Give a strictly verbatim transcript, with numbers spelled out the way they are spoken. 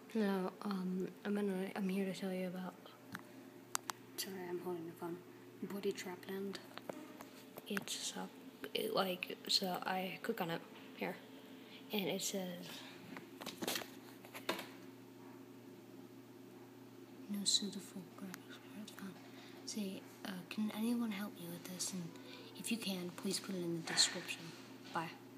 No, um, I'm gonna, I'm here to tell you about. Sorry, I'm holding the phone. Body Trapland. It's uh, it, like so. I click on it here, and it says no suitable graphics cards found. Say, uh, can anyone help me with this? And if you can, please put it in the description. Bye.